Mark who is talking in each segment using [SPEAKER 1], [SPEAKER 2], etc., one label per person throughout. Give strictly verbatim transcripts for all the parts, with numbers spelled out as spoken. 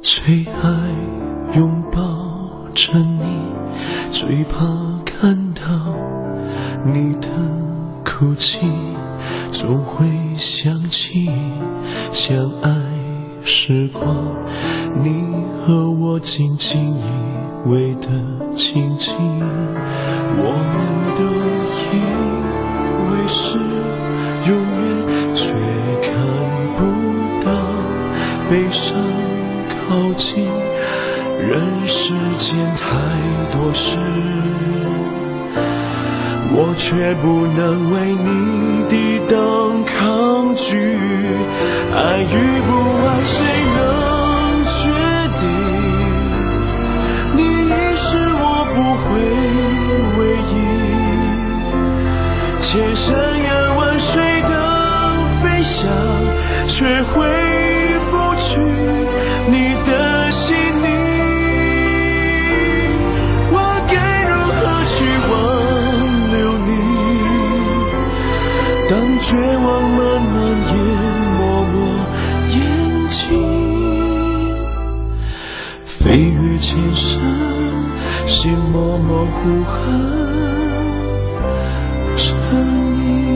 [SPEAKER 1] 最爱拥抱着你，最怕看到你的哭泣，总会想起相爱时光，你和我紧紧依偎的情景。我们都以为是永远，却看不到悲伤靠近。人世间太多事，我却不能为你抵挡抗拒。爱与不爱谁能决定？你已是我不会唯一。千山崖万水的飞翔，却回不去你的心里。当绝望慢慢淹没我眼睛，飞越千山，心模模糊痕着你。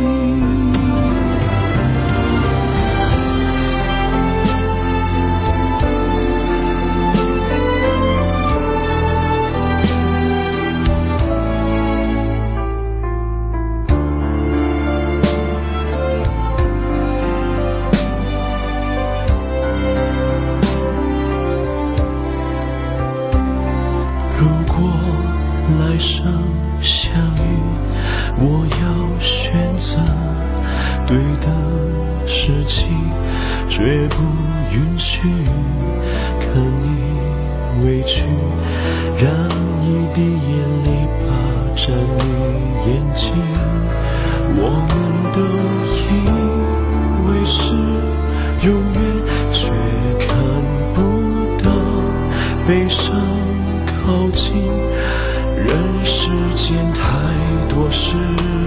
[SPEAKER 1] 如果来生相遇，我要选择对的事情，绝不允许看你委屈，让一滴眼泪霸占你眼睛。我们都以为是永远，却看不到悲伤靠近。人世间太多事，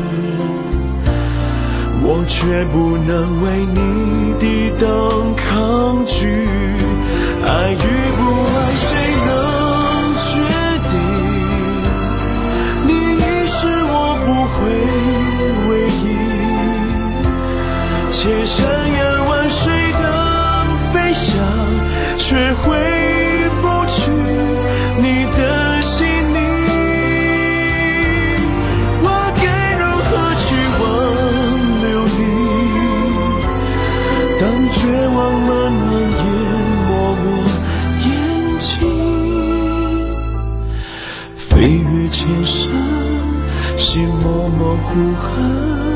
[SPEAKER 1] 我却不能为你抵挡抗拒。爱与不爱谁能决定？你已是我不会唯一。千山崖万水的飞翔，却回不去你的心里。我该如何去挽留你？当绝望慢慢淹没我眼睛，飞越千山，心模模糊痕